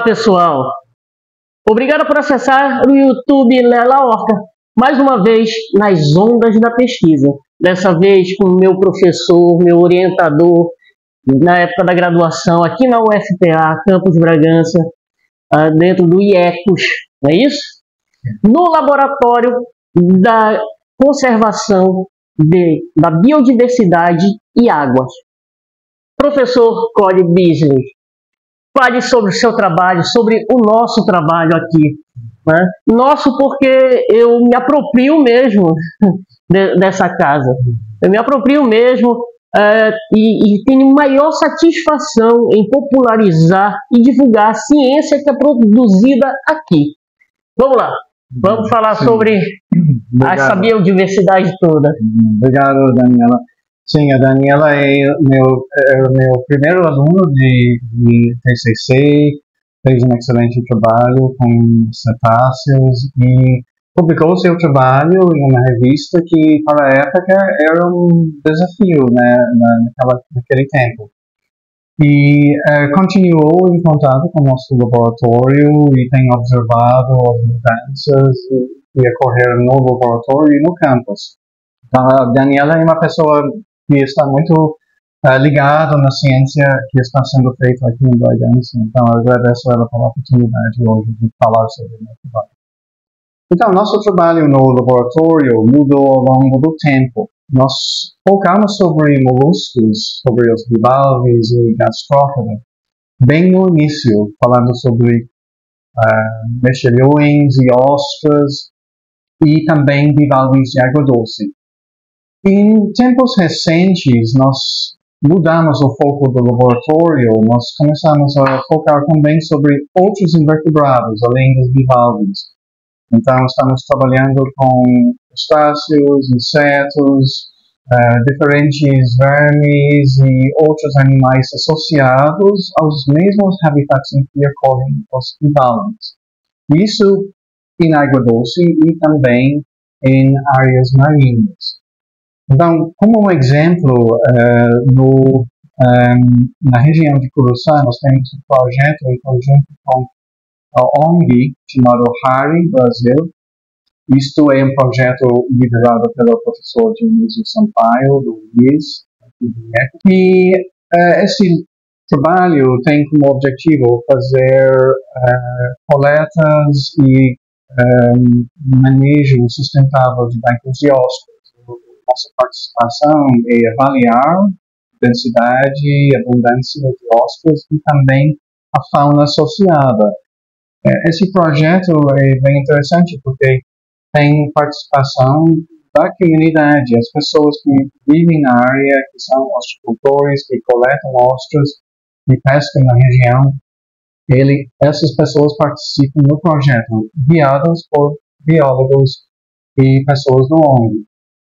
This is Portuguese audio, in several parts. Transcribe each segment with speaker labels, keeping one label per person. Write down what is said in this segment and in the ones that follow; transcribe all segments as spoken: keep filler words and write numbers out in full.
Speaker 1: pessoal, obrigado por acessar o YouTube Lela Orca, mais uma vez nas ondas da pesquisa, dessa vez com o meu professor, meu orientador, na época da graduação, aqui na U F P A, Campus Bragança, dentro do IECOS, não é isso? No laboratório da conservação de, da biodiversidade e águas. Professor Cody Beasley, fale sobre o seu trabalho, sobre o nosso trabalho aqui. Né? Nosso porque eu me aproprio mesmo de, dessa casa. Eu me aproprio mesmo uh, e, e tenho maior satisfação em popularizar e divulgar a ciência que é produzida aqui. Vamos lá, vamos falar Sim. sobre Obrigado. essa biodiversidade toda.
Speaker 2: Obrigado, Daniela. Sim, a Daniela é meu, é meu primeiro aluno de, de T C C, fez um excelente trabalho com cetáceos e publicou seu trabalho em uma revista que, para a época, era um desafio, né, naquela, naquele tempo. E uh, continuou em contato com o nosso laboratório e tem observado as mudanças que ocorreram no laboratório e no campus. A Daniela é uma pessoa que está muito uh, ligada na ciência que está sendo feita aqui em Bragança. Então, eu agradeço ela pela oportunidade hoje de falar sobre o meu trabalho. Então, nosso trabalho no laboratório mudou ao longo do tempo. Nós focamos sobre moluscos, sobre os bivalves e gastrópoda, bem no início, falando sobre uh, mexilhões e ostras e também bivalves de água doce. Em tempos recentes, nós mudamos o foco do laboratório, nós começamos a focar também sobre outros invertebrados, além dos bivalves. Então, estamos trabalhando com crustáceos, insetos, uh, diferentes vermes e outros animais associados aos mesmos habitats em que ocorrem os bivalves. Isso em água doce e também em áreas marinhas. Então, como um exemplo, uh, no, um, na região de Curuçá, nós temos um projeto em conjunto com a O N G chamado HARI Brasil. Isto é um projeto liderado pelo professor Dionísio Sampaio, do I S, e uh, esse trabalho tem como objetivo fazer uh, coletas e um, manejo sustentável de bancos de hóspedes. Nossa participação é avaliar a densidade e abundância de hóspedes e também a fauna associada. Esse projeto é bem interessante porque tem participação da comunidade, as pessoas que vivem na área, que são ostricultores, que coletam ostras e pescam na região. Ele, essas pessoas participam no projeto, guiadas por biólogos e pessoas do O N G.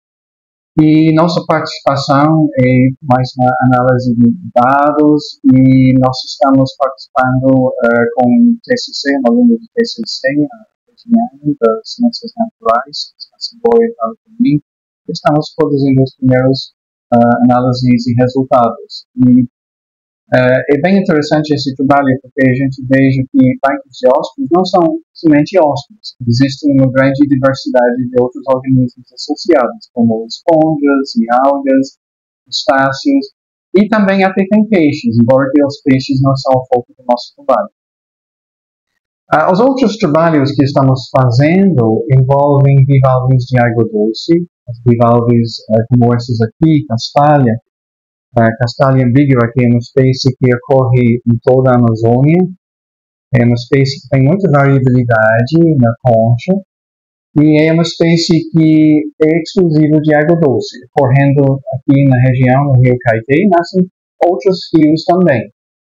Speaker 2: E nossa participação é mais na análise de dados e nós estamos participando uh, com T C C, um aluno de T C C, uh, das Ciências Naturais, que está sendo orientado por mim. Estamos produzindo os primeiros uh, análises e resultados. E uh, é bem interessante esse trabalho porque a gente veja que bancos de hóspedes não são somente hóspedes. Existe uma grande diversidade de outros organismos associados, como esponjas e algas, crustáceos, e também até tem peixes, embora que os peixes não são o foco do nosso trabalho. Uh, os outros trabalhos que estamos fazendo envolvem bivalves de água doce, as bivalves uh, como esses aqui, Castalia. Uh, Castalia ambigua, que é uma espécie que ocorre em toda a Amazônia. É uma espécie que tem muita variabilidade na concha e é uma espécie que é exclusiva de água doce. Correndo aqui na região, no Rio Caetê, nascem outros rios também.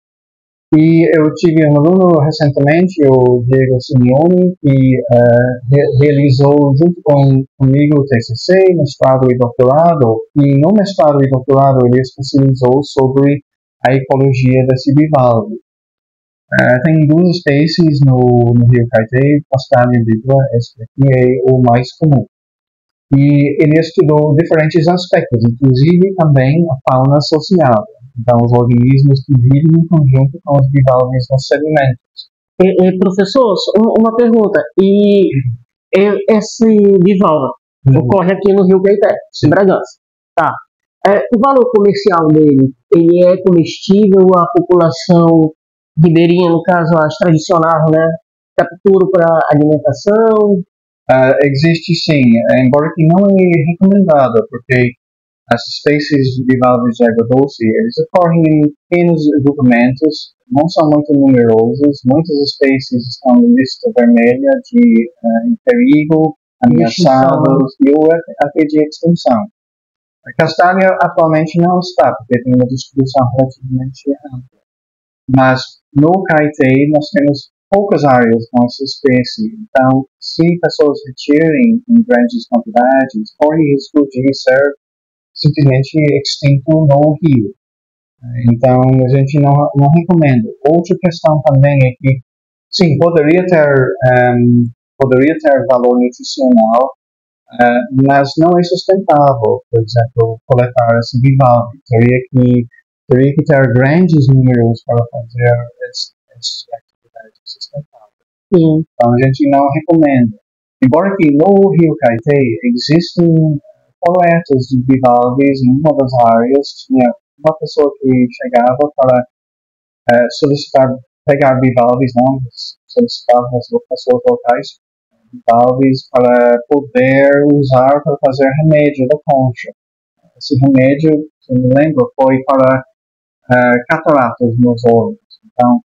Speaker 2: E eu tive um aluno recentemente, o Diego Simeone, que uh, re realizou junto com, comigo o T C C, mestrado e doutorado. E no mestrado e doutorado ele especializou sobre a ecologia desse bivalve. Uh, tem duas espécies no, no Rio Caetê, Castalia ambigua, esse aqui é o mais comum. E ele estudou diferentes aspectos, inclusive também a fauna associada. Então, os organismos que vivem em conjunto com os bivalves nos sedimentos.
Speaker 1: E, e, professor, uma pergunta. E, e esse bivalve uhum. ocorre aqui no Rio Caeté, em Bragança. Tá. É, o valor comercial dele, ele é comestível? A população ribeirinha, no caso, as tradicionais, né, captura para alimentação?
Speaker 2: Uh, existe sim, embora que não é recomendado, porque as espécies de bivalves de água doce, eles ocorrem em pequenos agrupamentos, não são muito numerosos, muitas espécies estão na lista vermelha de uh, em perigo, ameaçados e ou até de extinção. A castanha atualmente não está, porque tem uma distribuição relativamente ampla. Mas no Caeté nós temos poucas áreas com essa espécie, então se pessoas retirem em grandes quantidades, corre risco de ser simplesmente extinto no rio. Então a gente não, não recomenda. Outra questão também é que, sim, poderia ter, um, poderia ter valor nutricional, uh, mas não é sustentável, por exemplo, coletar esse bivalve. Teria que, teria que ter grandes números para fazer essas atividades sustentáveis.
Speaker 1: Sim.
Speaker 2: Então a gente não recomenda. Embora que no Rio Caeté existem coletas de bivalves em uma das áreas, tinha uma pessoa que chegava para uh, solicitar, pegar bivalves, não, solicitava as pessoas locais, bivalves para poder usar para fazer remédio da concha. Esse remédio, se me lembro, foi para uh, cataratas nos olhos. Então,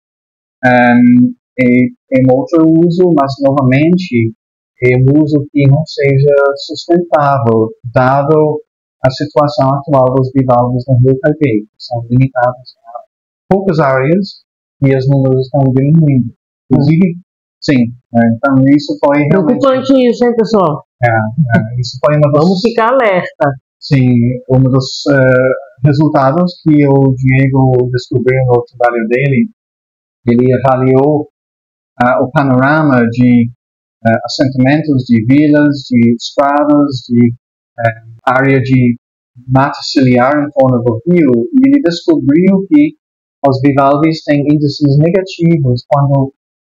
Speaker 2: um, é, é um outro uso, mas novamente é um uso que não seja sustentável, dado a situação atual dos bivalves no Rio Caeté, que são limitados a poucas áreas e os números estão diminuindo. Inclusive, sim, então isso foi
Speaker 1: preocupante isso, hein, pessoal?
Speaker 2: É, é, isso foi uma das,
Speaker 1: vamos ficar alerta.
Speaker 2: Sim, um dos uh, resultados que o Diego descobriu no trabalho dele, ele avaliou uh, o panorama de Uh, assentamentos de vilas, de estradas, de uh, área de mata ciliar em torno do rio, e ele descobriu que os bivalves têm índices negativos quando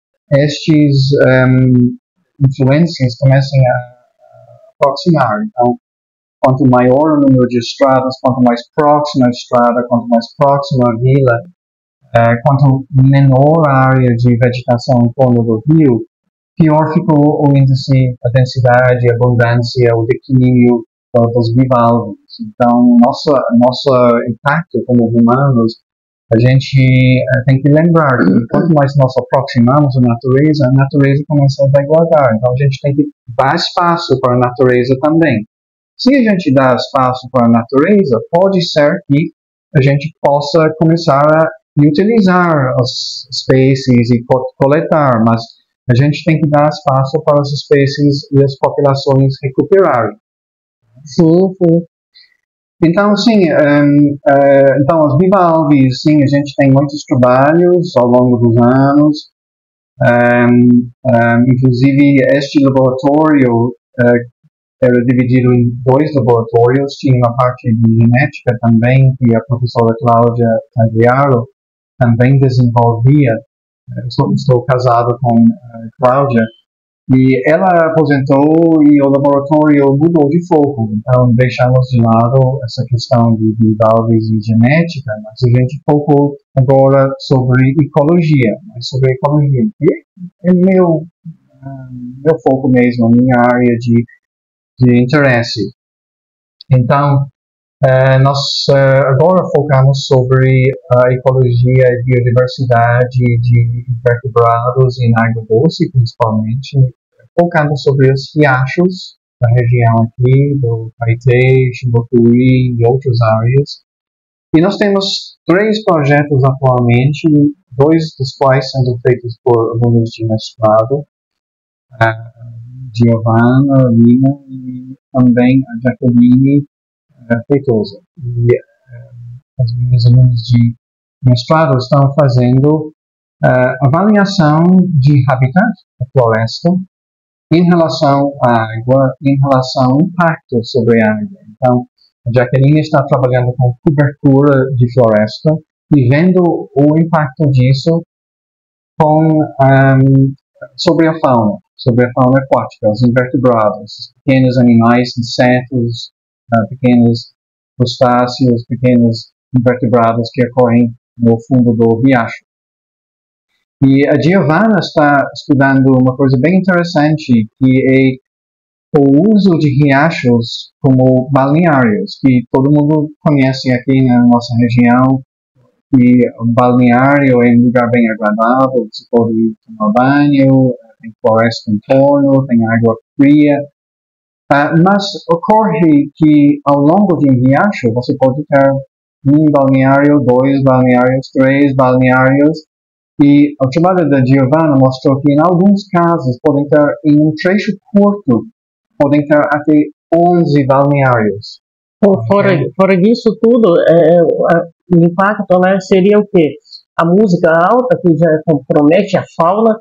Speaker 2: estes um, influências começam a, a aproximar. Então, quanto maior o número de estradas, quanto mais próxima a estrada, quanto mais próxima a vila, uh, quanto menor a área de vegetação em torno do rio, pior ficou o índice, a densidade, a abundância, o declínio dos bivalves. Então, nosso, nosso impacto como humanos, a gente uh, tem que lembrar que quanto mais nós aproximamos a natureza, a natureza começa a degradar. Então, a gente tem que dar espaço para a natureza também. Se a gente dá espaço para a natureza, pode ser que a gente possa começar a utilizar as espécies e coletar, mas a gente tem que dar espaço para as espécies e as populações recuperarem.
Speaker 1: Sim, sim.
Speaker 2: Então, sim, um, uh, então os bivalves, sim, a gente tem muitos trabalhos ao longo dos anos. Um, um, inclusive, este laboratório uh, era dividido em dois laboratórios. Tinha uma parte de genética também, que a professora Cláudia Tagliaro também desenvolvia. Estou, estou casado com a Cláudia, e ela aposentou e o laboratório mudou de foco. Então, deixamos de lado essa questão de bivalves e genética, mas a gente focou agora sobre ecologia, mas sobre ecologia, que é meu, meu foco mesmo, a minha área de, de interesse. Então, Uh, nós uh, agora focamos sobre a ecologia e biodiversidade de invertebrados em água doce, principalmente, focando sobre os riachos da região aqui, do Caeté, Chimbotuí e outras áreas. E nós temos três projetos atualmente, dois dos quais sendo feitos por alunos de mestrado, uh, Giovanna Lima e também a Jacqueline Feitosa. E uh, as minhas alunas de mestrado estão fazendo uh, avaliação de habitat da floresta em relação à água, em relação ao impacto sobre a água. Então, a Jacqueline está trabalhando com cobertura de floresta e vendo o impacto disso com um, sobre a fauna, sobre a fauna aquática, os invertebrados, pequenos animais, insetos, uh, pequenos crustáceos, pequenos invertebrados que ocorrem no fundo do riacho. E a Giovanna está estudando uma coisa bem interessante, que é o uso de riachos como balneários, que todo mundo conhece aqui na nossa região. E o balneário é um lugar bem agradável, você pode tomar banho, tem floresta em torno, tem água fria. Uh, mas ocorre que ao longo de um riacho você pode ter um balneário, dois balneários, três balneários. E o trabalho da Giovanna mostrou que em alguns casos podem ter, em um trecho curto, podem ter até onze balneários.
Speaker 1: Fora, fora disso tudo, é, o impacto, né, seria o quê? A música alta, que já compromete a fauna,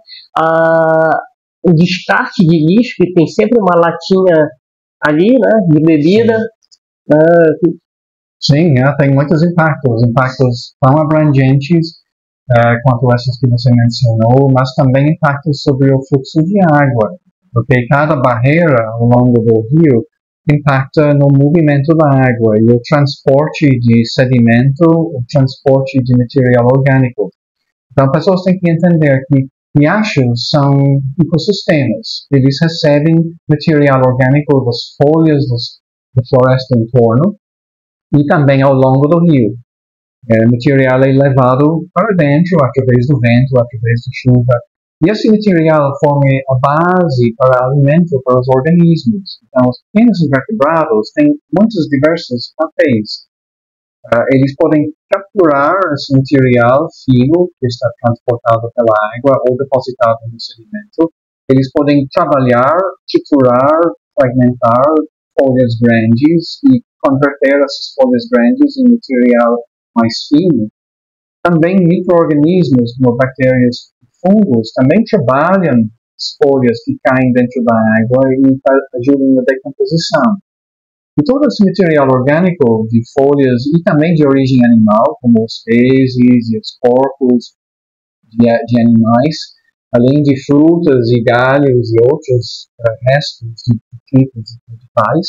Speaker 1: a, o descarte de lixo, que tem sempre uma latinha ali, né, de bebida.
Speaker 2: Sim,
Speaker 1: uh, que...
Speaker 2: Sim é, tem muitos impactos, impactos tão abrangentes uh, quanto esses que você mencionou, mas também impactos sobre o fluxo de água, porque cada barreira ao longo do rio impacta no movimento da água e o transporte de sedimento, o transporte de material orgânico. Então, pessoas têm que entender que riachos são ecossistemas. Eles recebem material orgânico das folhas dos, da floresta em torno e também ao longo do rio. É, o material é levado para dentro através do vento, através da chuva. E esse material forma a base para alimento para os organismos. Então, os pequenos invertebrados têm muitos diversos papéis. Uh, eles podem capturar esse material fino que está transportado pela água ou depositado no sedimento. Eles podem trabalhar, triturar, fragmentar folhas grandes e converter essas folhas grandes em material mais fino. Também micro-organismos, como bactérias, fungos, também trabalham as folhas que caem dentro da água e ajudam na decomposição. E todo esse material orgânico de folhas e também de origem animal, como os fezes e os corpos de, de animais, além de frutas e galhos e outros uh, restos de tipos de vegetais,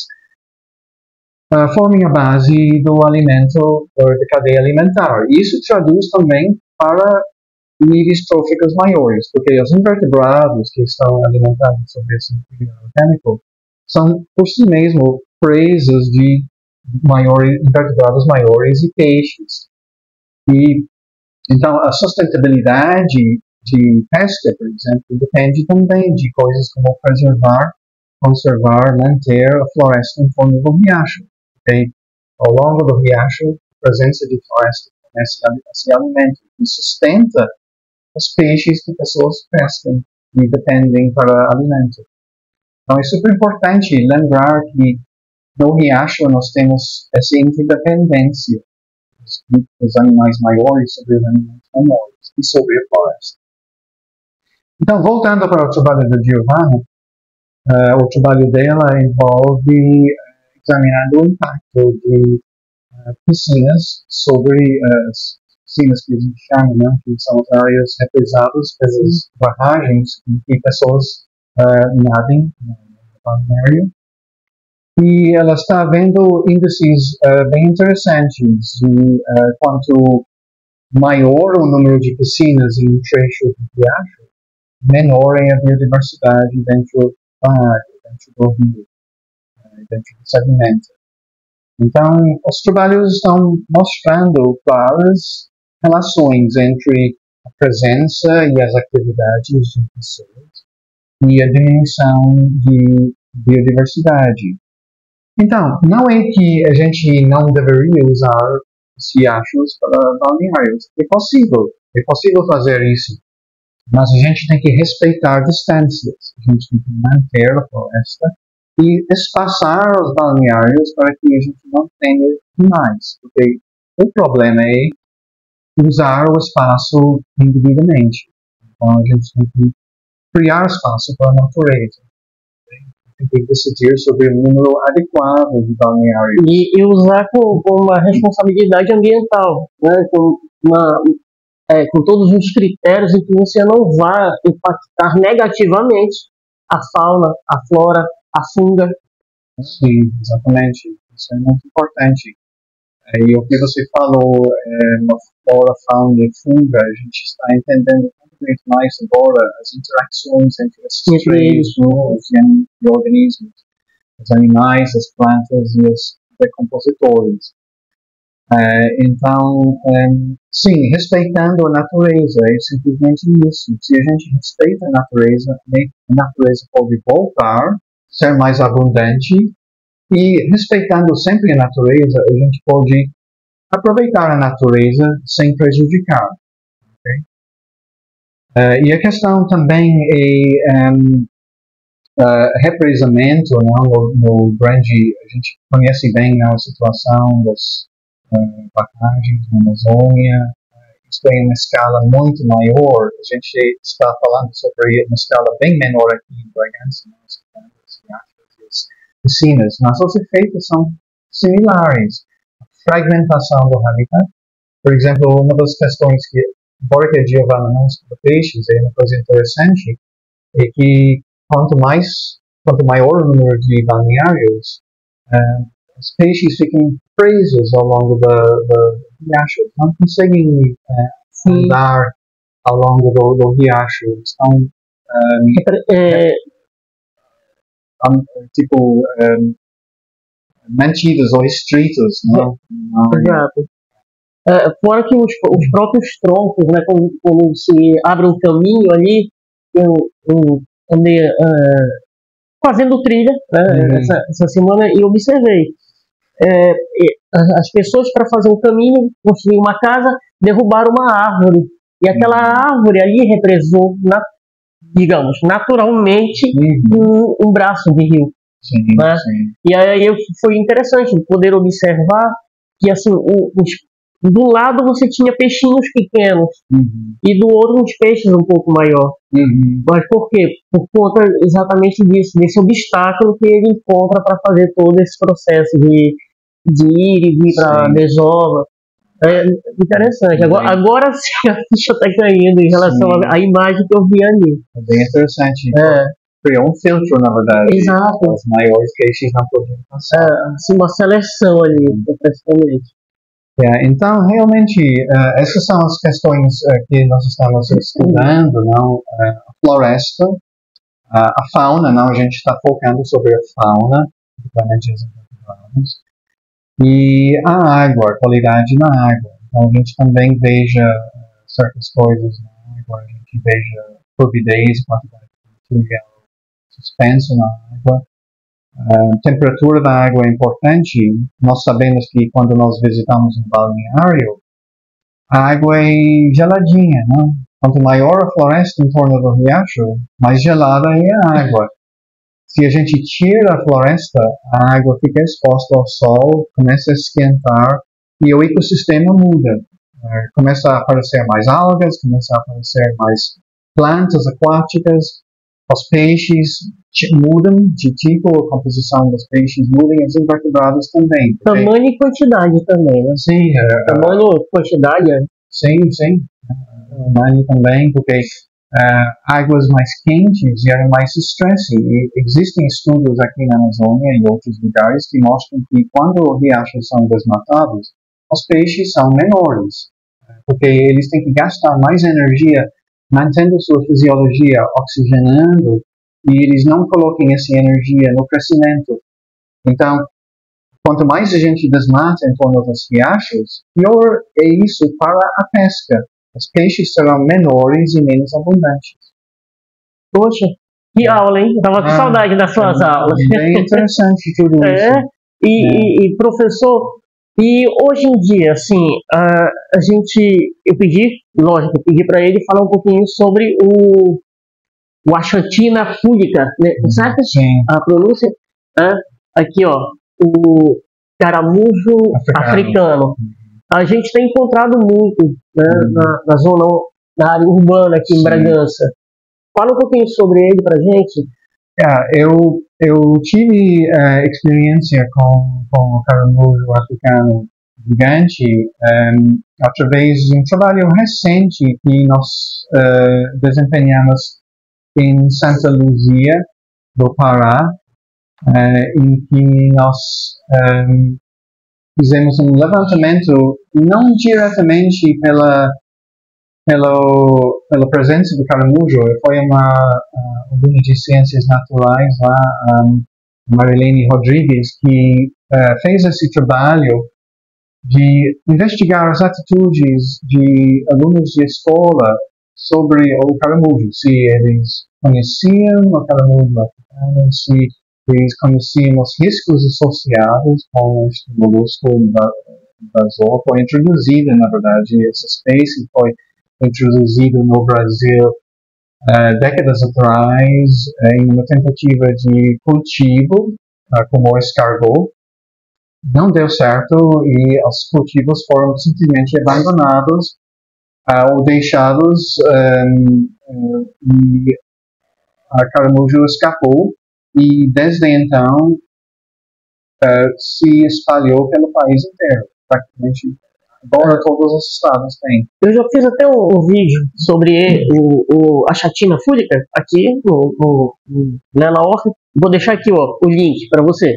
Speaker 2: uh, formam a base do alimento, da cadeia alimentar. E isso traduz também para níveis tróficos maiores, porque os invertebrados que estão alimentados sobre esse material orgânico são, por si mesmo, presas de maiores, invertebrados maiores e peixes. E, então, a sustentabilidade de pesca, por exemplo, depende também de coisas como preservar, conservar, manter a floresta em torno do riacho. Okay? Ao longo do riacho, a presença de floresta fornece esse alimento que sustenta os peixes que pessoas pescam e dependem para alimento. Então é super importante lembrar que no riacho nós temos essa interdependência dos animais maiores sobre os animais menores e sobre a floresta. Então, voltando para o trabalho da Giovanna, uh, o trabalho dela envolve uh, examinando o impacto de uh, piscinas sobre as uh, piscinas que a gente chama, né, que são as áreas represadas pelas barragens em que pessoas uh, nadem no balneário. E ela está vendo índices uh, bem interessantes de uh, quanto maior o número de piscinas em um trecho do riacho, menor é a biodiversidade dentro da água, dentro do rio, uh, dentro do sedimento. Então, os trabalhos estão mostrando claras relações entre a presença e as atividades de pessoas e a diminuição de biodiversidade. Então, não é que a gente não deveria usar os riachos para balneários. É possível, é possível fazer isso. Mas a gente tem que respeitar distâncias. A gente tem que manter a floresta e espaçar os balneários para que a gente não tenha demais. Porque o problema é usar o espaço indevidamente. Então, a gente tem que criar espaço para a natureza. Tem que decidir sobre o número adequado de balneários.
Speaker 1: E, e usar com, com uma responsabilidade ambiental, né? Com uma, é, com todos os critérios em que você não vá impactar negativamente a fauna, a flora, a funga.
Speaker 2: Sim, exatamente. Isso é muito importante. E o que você falou é, no flora, fauna e funga, a gente está entendendo muito mais agora as interações entre esses três grupos de organismos, os animais, as plantas e os decompositores. É, então, é, sim, respeitando a natureza, é simplesmente isso. Se a gente respeita a natureza, a natureza pode voltar, ser mais abundante, e respeitando sempre a natureza, a gente pode aproveitar a natureza sem prejudicar. Okay? Uh, e a questão também é um, uh, represamento, não? No, no grande, a gente conhece bem a situação das uh, barragens na Amazônia. Uh, isso é uma escala muito maior. A gente está falando sobre uma escala bem menor aqui em Bragança, as piscinas, mas os efeitos são similares. A fragmentação do habitat, por exemplo, uma das questões que, embora que a Giovanna não estuda peixes, é uma coisa interessante, é que quanto mais, quanto maior o número de balneários, uh, os peixes ficam presos ao longo da, da riacho, não conseguem uh, andar ao longo do, do riacho, estão um, é, um, tipo um, mantidos ou restritos, não?
Speaker 1: Exato. Uh, fora que os, os próprios troncos, né, quando, quando se abre um caminho ali, eu, eu andei uh, fazendo trilha, né, uhum. essa, essa semana, e observei é, as pessoas, para fazer um caminho, construir uma casa, derrubaram uma árvore, e aquela uhum. árvore ali represou, na, digamos, naturalmente uhum. um, um braço de rio.
Speaker 2: Sim,
Speaker 1: né?
Speaker 2: sim.
Speaker 1: E aí foi interessante poder observar que assim, os do lado você tinha peixinhos pequenos
Speaker 2: uhum.
Speaker 1: e do outro uns peixes um pouco maior.
Speaker 2: Uhum.
Speaker 1: Mas por quê? Por conta exatamente disso, desse obstáculo que ele encontra para fazer todo esse processo de, de ir e vir para a desova. É interessante. Agora, agora sim a ficha está caindo em relação à imagem que eu vi ali.
Speaker 2: É bem interessante.
Speaker 1: É.
Speaker 2: Criou um filtro, na verdade.
Speaker 1: Exato.
Speaker 2: Os maiores peixes não podiam passar.
Speaker 1: É, assim, uma seleção ali, uhum. praticamente.
Speaker 2: É, então, realmente, uh, essas são as questões uh, que nós estamos estudando, não? Uh, a floresta, uh, a fauna, não? A gente está focando sobre a fauna, principalmente os invertebrados, e a água, a qualidade na água. Então, a gente também veja uh, certas coisas na água, a gente veja turbidez, quantidade de material suspenso na água. A temperatura da água é importante. Nós sabemos que quando nós visitamos um balneário, a água é geladinha, não? Quanto maior a floresta em torno do riacho, mais gelada é a água. Se a gente tira a floresta, a água fica exposta ao sol, começa a esquentar e o ecossistema muda. Começa a aparecer mais algas, começa a aparecer mais plantas aquáticas, os peixes mudam de tipo, a composição dos peixes muda e os invertebrados também.
Speaker 1: Porque... Tamanho e quantidade também, né?
Speaker 2: Sim. Uh,
Speaker 1: Tamanho e quantidade.
Speaker 2: Sim, sim. Uh, tamanho também, porque uh, águas mais quentes geram mais estresse. E existem estudos aqui na Amazônia e em outros lugares que mostram que quando os riachos são desmatados, os peixes são menores. Porque eles têm que gastar mais energia mantendo sua fisiologia oxigenando, e eles não colocam essa energia no crescimento. Então, quanto mais a gente desmata em torno dos riachos, pior é isso para a pesca. Os peixes serão menores e menos abundantes.
Speaker 1: Poxa, que aula, hein? Eu tava com ah, saudade das suas
Speaker 2: é,
Speaker 1: aulas.
Speaker 2: É interessante tudo
Speaker 1: é,
Speaker 2: isso.
Speaker 1: E, é. e, e, professor, e hoje em dia, assim, a, a gente, eu pedi, lógico, eu pedi para ele falar um pouquinho sobre o, o Achantina fulica, né? Certo?
Speaker 2: Sim.
Speaker 1: A pronúncia? É, aqui, ó, o caramujo africano. africano. A gente tem encontrado muito, né, uhum. na, na zona, na área urbana aqui Sim. em Bragança. Fala um pouquinho sobre ele pra gente.
Speaker 2: É, eu, eu tive uh, experiência com, com o caramujo africano gigante um, através de um trabalho recente que nós uh, desempenhamos em Santa Luzia, do Pará, uh, em que nós um, fizemos um levantamento não diretamente pela, pelo, pela presença do caramujo. Foi uma uh, aluna de ciências naturais lá, um, Marilene Rodrigues, que uh, fez esse trabalho de investigar as atitudes de alunos de escola sobre o caramujo, se eles conheciam o caramujo africano, se eles conheciam os riscos associados com este molusco invasor. Foi introduzida, na verdade, essa espécie foi introduzida no Brasil uh, décadas atrás em uma tentativa de cultivo, uh, como escargot. Não deu certo e os cultivos foram simplesmente abandonados uh, ou deixados um, um, e a caramujo escapou e desde então uh, se espalhou pelo país inteiro, praticamente. Agora todos os estados têm.
Speaker 1: Eu já fiz até um, um vídeo sobre o, o, a chatina fúlica aqui no, no, no, na orca. Vou deixar aqui ó, o link para você.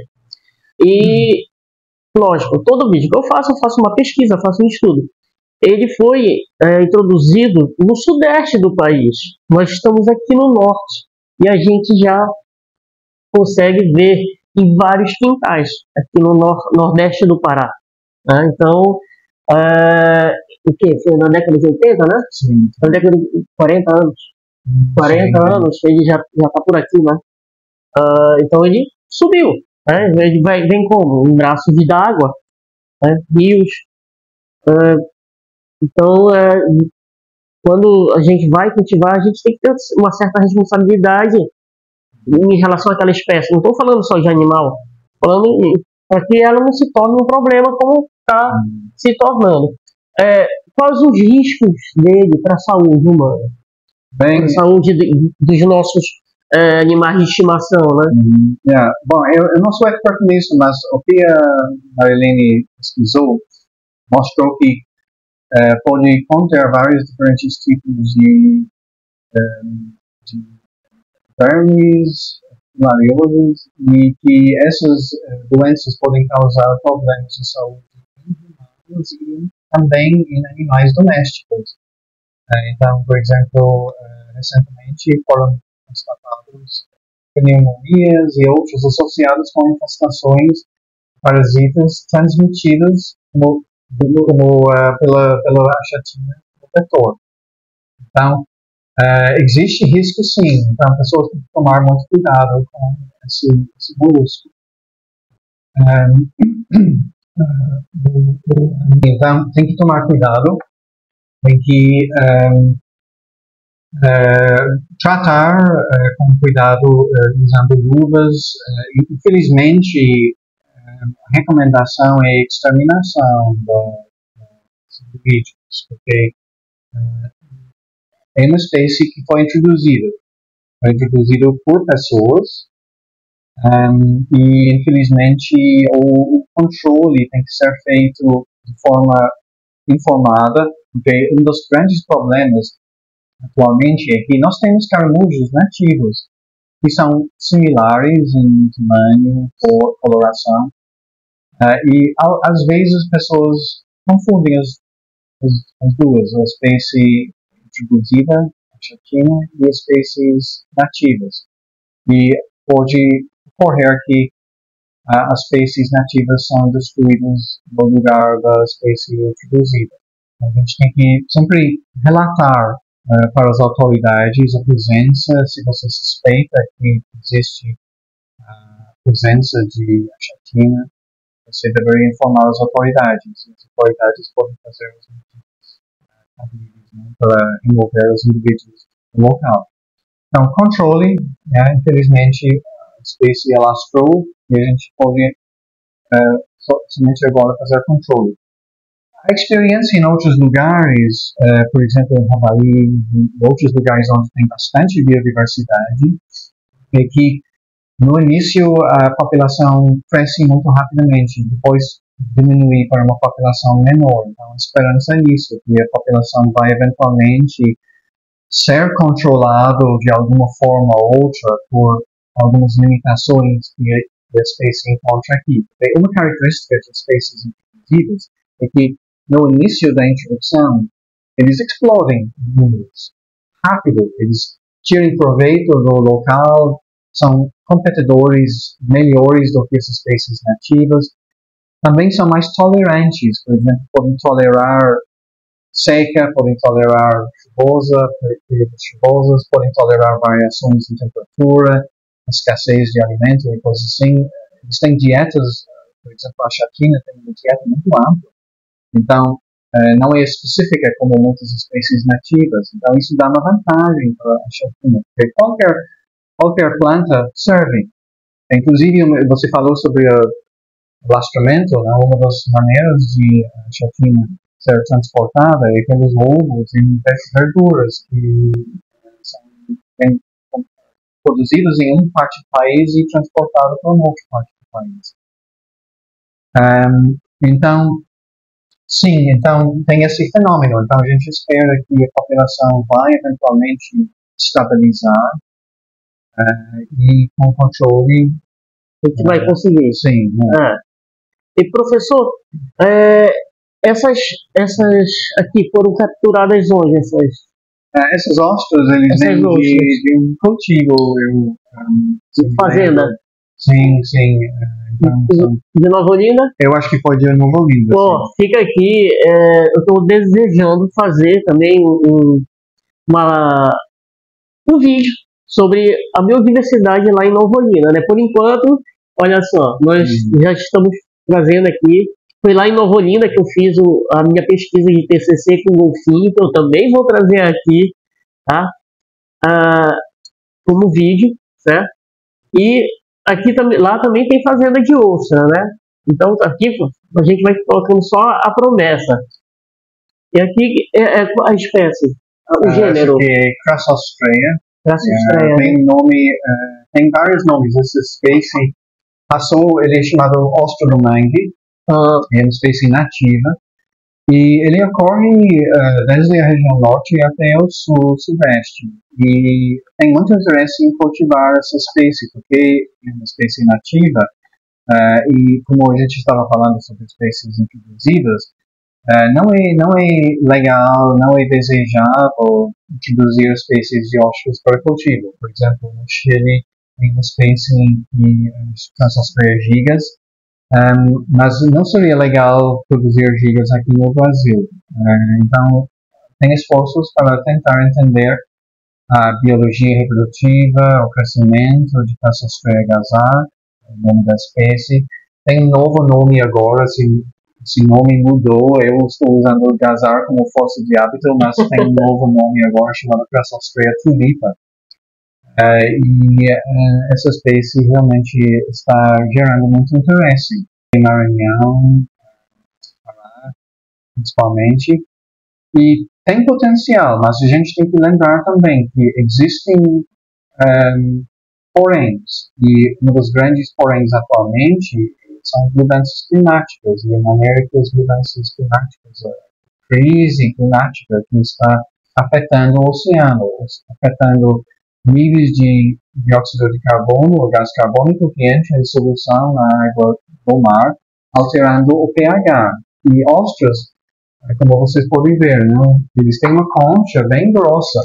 Speaker 1: E lógico, todo vídeo que eu faço, eu faço uma pesquisa, faço um estudo. Ele foi é, introduzido no sudeste do país. Nós estamos aqui no norte. E a gente já consegue ver em vários quintais, aqui no nor nordeste do Pará. Né? Então, é, o que? Foi na década de oitenta, né?
Speaker 2: Sim.
Speaker 1: Na década de quarenta anos. quarenta Sim. anos, ele já está por aqui, né? Uh, então ele subiu. Né? Ele vai, vem como? Um braço de água, né? Rios. Uh, então, uh, quando a gente vai cultivar, a gente tem que ter uma certa responsabilidade em relação àquela espécie. Não estou falando só de animal, falando para que ela não se torne um problema como está hum. se tornando. É, quais os riscos dele para a saúde humana? Para a saúde de, dos nossos É, animais de estimação, né?
Speaker 2: Uhum. Yeah. Bom, eu, eu não sou expert nisso, mas o que a Marilene pesquisou mostrou que uh, pode conter vários diferentes tipos de, um, de vermes, filarioses, e que essas uh, doenças podem causar problemas de saúde em humanos e também em animais domésticos. Uh, então, por exemplo, uh, recentemente foram constatados pneumonias e outros associados com infestações parasitas transmitidas como, como, uh, pela, pela chatina do vetor. Então, uh, existe risco sim, então as pessoas têm que tomar muito cuidado com esse, esse molusco. Um, então, tem que tomar cuidado, tem que um, Uh, tratar uh, com cuidado uh, usando luvas. Uh, infelizmente, uh, a recomendação é a exterminação dos indivíduos, porque uh, é uma espécie que foi introduzida, foi introduzida por pessoas um, e infelizmente o, o controle tem que ser feito de forma informada, porque um dos grandes problemas atualmente é que nós temos caramujos nativos que são similares em tamanho, cor, coloração uh, e ao, às vezes as pessoas confundem as, as, as duas, a espécie introduzida, a chatina, e as espécies nativas, e pode ocorrer que uh, as espécies nativas são destruídas no lugar da espécie introduzida. A gente tem que sempre relatar Uh, para as autoridades a presença, se você suspeita que existe a uh, presença de chatina, você deveria informar as autoridades. As autoridades podem fazer os medidas uh, né, para envolver os indivíduos no local. Então, controle, né, infelizmente, a espécie alastrou e a gente pode uh, somente agora fazer controle. A experiência em outros lugares, uh, por exemplo, em Havaí e outros lugares onde tem bastante biodiversidade, é que no início a população cresce muito rapidamente, depois diminuir para uma população menor. Então, a esperança é nisso, que a população vai eventualmente ser controlado de alguma forma ou outra por algumas limitações que a espécie encontra aqui. Uma característica das espécies introduzidas é que, no início da introdução, eles explodem números rápido, eles tiram proveito do local, são competidores melhores do que as espécies nativas, também são mais tolerantes, por exemplo, podem tolerar seca, podem tolerar chuvosa, períodos chuvosos, podem tolerar variações de temperatura, escassez de alimento e coisas assim. Eles têm dietas, por exemplo, a chatina tem uma dieta muito ampla, então não é específica como muitas espécies nativas, então isso dá uma vantagem para a chatina, porque qualquer, qualquer planta serve. Inclusive, você falou sobre o lastramento, né? Uma das maneiras de a chatina ser transportada é pelos ovos em verduras que são bem produzidos em uma parte do país e transportados para uma outra parte do país. Um, então, sim, então tem esse fenômeno. Então a gente espera que a população vai eventualmente estabilizar uh, e com controle
Speaker 1: a gente uh, vai conseguir.
Speaker 2: Sim. Né?
Speaker 1: Ah. E professor, é, essas, essas aqui foram capturadas onde? Essas,
Speaker 2: uh, essas ostras, eles vêm de, de um cultivo, eu, um,
Speaker 1: de fazenda.
Speaker 2: Sim, sim. Então,
Speaker 1: de, de Nova Olinda?
Speaker 2: Eu acho que foi de Nova Olinda.
Speaker 1: Pô, fica aqui, é, eu estou desejando fazer também um, uma, um vídeo sobre a biodiversidade lá em Nova Olinda, né? Por enquanto, olha só, nós hum. já estamos trazendo aqui, foi lá em Nova Olinda que eu fiz o, a minha pesquisa de T C C com golfinho, que eu também vou trazer aqui, tá? Ah, como vídeo, certo? E aqui também, lá também tem fazenda de ostra, né? Então aqui a gente vai colocando só a promessa. E aqui é, é a espécie, o uh, gênero.
Speaker 2: Essa aqui é Crassostrea.
Speaker 1: Crassostrea.
Speaker 2: Uh, tem nome, uh, tem vários nomes. Essa espécie passou, ele é chamado ostra do mangue. Uh, é uma espécie nativa. E ele ocorre uh, desde a região norte até o sul, sudeste. E tem muito interesse em cultivar essa espécie, porque é uma espécie nativa. Uh, e como a gente estava falando sobre espécies introduzidas, uh, não, é, não é legal, não é desejável introduzir espécies de ostras para cultivo. Por exemplo, no Chile tem uma espécie de Crassostrea gigas, Um, mas não seria legal produzir gigas aqui no Brasil. Uh, então, tem esforços para tentar entender a biologia reprodutiva, o crescimento de Crassostrea gasar, o nome da espécie. Tem um novo nome agora, esse, esse nome mudou, eu estou usando o gasar como força de hábito, mas tem um novo nome agora chamado Crassostrea tulipa. Uh, e uh, essa espécie realmente está gerando muito interesse em Maranhão, Pará, principalmente, e tem potencial, mas a gente tem que lembrar também que existem um, poréns, e um dos grandes poréns atualmente são as mudanças climáticas, e a maneira que as mudanças climáticas, a crise climática que está afetando o oceano, afetando níveis de dióxido de carbono ou gás carbônico que entra em solução na água do mar, alterando o pH. E ostras, como vocês podem ver, não? Eles têm uma concha bem grossa.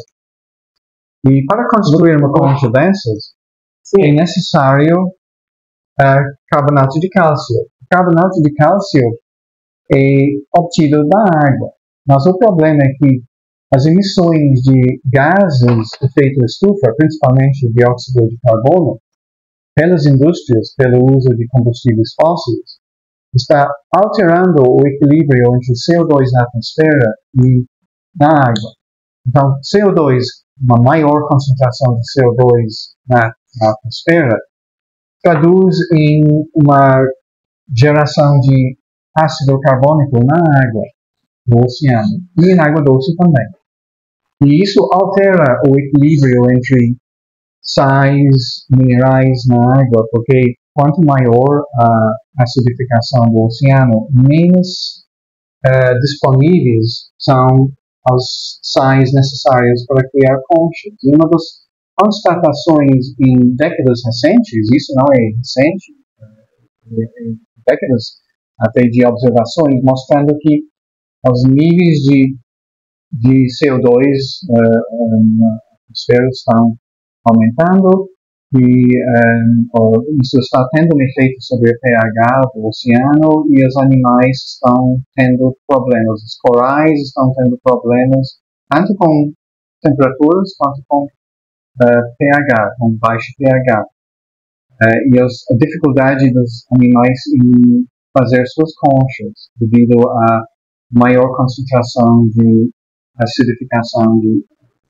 Speaker 2: E para construir uma concha dessas, Sim. é necessário uh, carbonato de cálcio. O carbonato de cálcio é obtido da água. Mas o problema é que as emissões de gases de efeito estufa, principalmente dióxido de carbono, pelas indústrias, pelo uso de combustíveis fósseis, está alterando o equilíbrio entre C O dois na atmosfera e na água. Então, C O dois, uma maior concentração de C O dois na, na atmosfera, traduz em uma geração de ácido carbônico na água, no oceano, e na água doce também. E isso altera o equilíbrio entre sais, minerais na água, porque quanto maior a acidificação do oceano, menos uh, disponíveis são os sais necessários para criar conchas. E uma das constatações em décadas recentes, isso não é recente, é, é décadas até de observações, mostrando que os níveis de, de C O dois uh, na atmosfera estão aumentando e um, isso está tendo um efeito sobre o pH do oceano e os animais estão tendo problemas. Os corais estão tendo problemas tanto com temperaturas quanto com uh, pH, com baixo pH. Uh, e as, a dificuldade dos animais em fazer suas conchas devido à maior concentração de acidificação de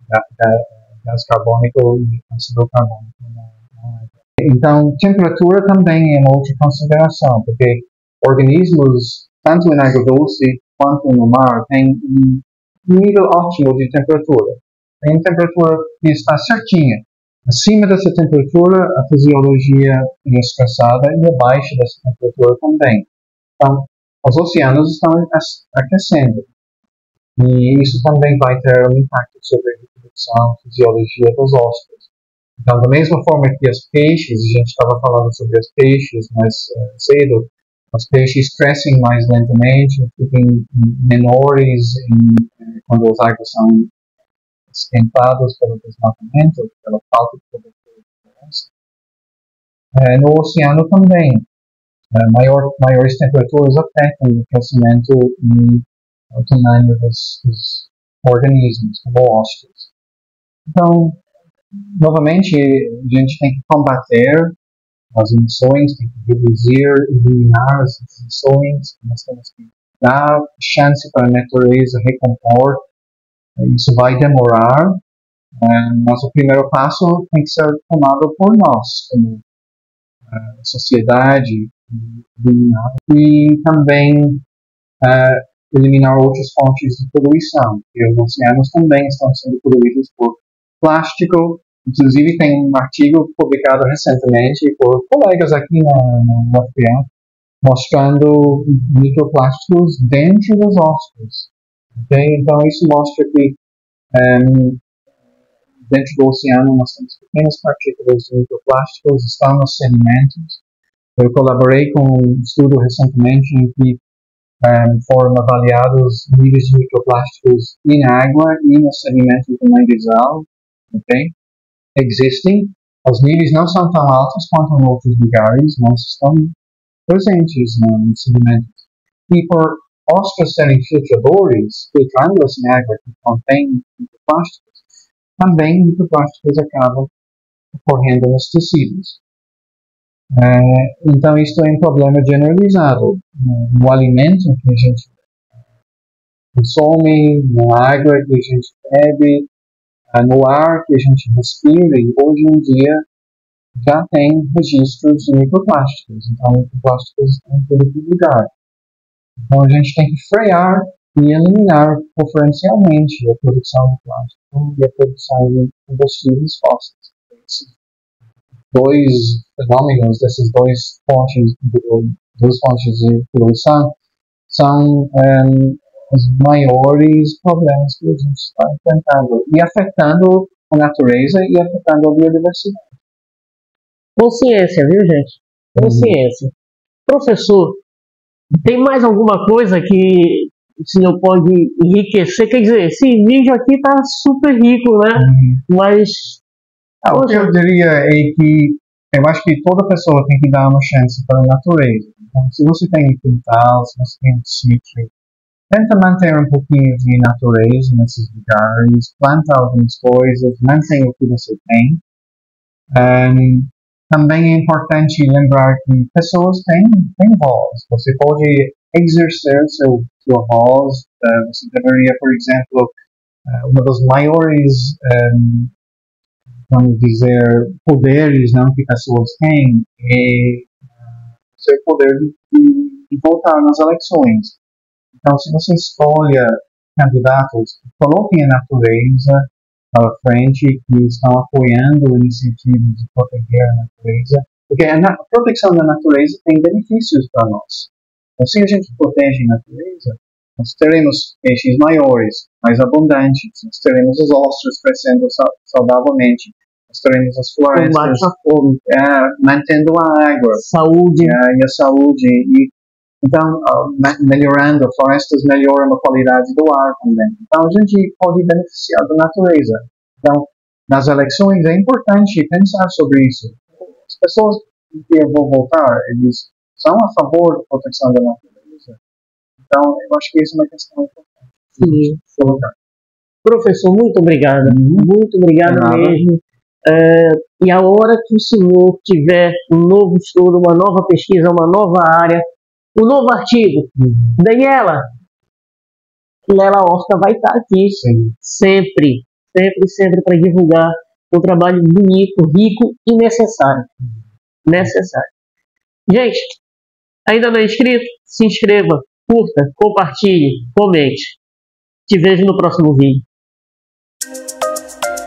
Speaker 2: gás carbônico e ácido carbônico. Então, temperatura também é uma outra consideração, porque organismos, tanto em água doce quanto no mar, têm um nível ótimo de temperatura. Tem uma temperatura que está certinha. Acima dessa temperatura, a fisiologia é estressada e abaixo dessa temperatura também. Então, os oceanos estão aquecendo. E isso também vai ter um impacto sobre a reprodução, a fisiologia dos hóspedes. Então, da mesma forma que os peixes, a gente estava falando sobre os peixes mais uh, cedo, os peixes crescem mais lentamente, ficam menores em, quando as águas são esquentadas pelo desmatamento, pela falta de cobertura de floresta. Uh, no oceano também, uh, maior, maiores temperaturas afetam o crescimento e o tamanho dos, dos organismos, como hóspedes. Então, novamente, a gente tem que combater as emissões, tem que reduzir, eliminar as emissões, nós temos que dar chance para a natureza recompor. Isso vai demorar, mas o primeiro passo tem que ser tomado por nós, como a sociedade, eliminar, e também uh, eliminar outras fontes de poluição. E os oceanos também estão sendo poluídos por plástico. Inclusive, tem um artigo publicado recentemente por colegas aqui na, na U F P A mostrando microplásticos dentro dos ossos. Okay? Então, isso mostra que um, dentro do oceano nós temos pequenas partículas de microplásticos, estão nos sedimentos. Eu colaborei com um estudo recentemente em que um, foram avaliados níveis de microplásticos em água e nos sedimentos do manguezal. Okay? Existem, os níveis não são tão altos quanto em outros lugares, mas estão presentes nos sedimentos. E por ossos serem filtradores, filtrando essa água que contém microplásticos, também microplásticos acabam ocorrendo nos tecidos. Uh, então, isto é um problema generalizado. Uh, no alimento que a gente consome, na água que a gente bebe, uh, no ar que a gente respira, e hoje em dia já tem registros de microplásticos. Então, microplásticos estão em todo lugar. Então, a gente tem que frear e eliminar preferencialmente a produção de plástico e a produção de combustíveis fósseis. Esses dois fenômenos, dessas duas fontes, duas fontes de poluição, são um, os maiores problemas que a gente está enfrentando e afetando a natureza e afetando a biodiversidade.
Speaker 1: Consciência, viu, gente? Consciência. Uhum. Professor, tem mais alguma coisa que o senhor pode enriquecer? Quer dizer, esse vídeo aqui está super rico, né?
Speaker 2: Uhum.
Speaker 1: Mas...
Speaker 2: Ah, o que eu diria é que eu acho que toda pessoa tem que dar uma chance para a natureza. Então, se você tem um quintal, se você tem um sítio, tenta manter um pouquinho de natureza nesses lugares, planta algumas coisas, mantém o que você tem. Um, também é importante lembrar que pessoas têm, têm voz. Você pode exercer seu, sua voz. Uh, você deveria, por exemplo, uh, uma das maiores, um, vamos dizer, poderes, não, que pessoas têm é uh, o seu poder de, de, de votar nas eleições. Então, se você escolhe candidatos que coloquem a natureza à frente, que estão apoiando iniciativas de proteger a natureza, Porque a, na, a proteção da natureza tem benefícios para nós. Então, se a gente protege a natureza, nós teremos peixes maiores, mais abundantes, nós teremos os ostros crescendo saudavelmente, nós teremos as florestas é, mantendo a água,
Speaker 1: saúde,
Speaker 2: é, e a saúde, e então uh, melhorando, florestas melhoram a qualidade do ar também. Então a gente pode beneficiar da natureza. Então, nas eleições é importante pensar sobre isso. As pessoas que eu vou votar, eles são a favor da proteção da natureza. Então, eu acho que isso é uma questão importante.
Speaker 1: Sim.
Speaker 2: Colocar.
Speaker 1: Professor, muito obrigado.
Speaker 2: Uhum.
Speaker 1: Muito obrigado mesmo. É, e a hora que o senhor tiver um novo estudo, uma nova pesquisa, uma nova área, um novo artigo, uhum. Daniela, Lela Horta vai estar aqui. Sim. sempre, sempre, sempre para divulgar um trabalho bonito, rico e necessário. Uhum. Necessário. Gente, ainda não é inscrito? Se inscreva, curta, compartilhe, comente. Te vejo no próximo vídeo.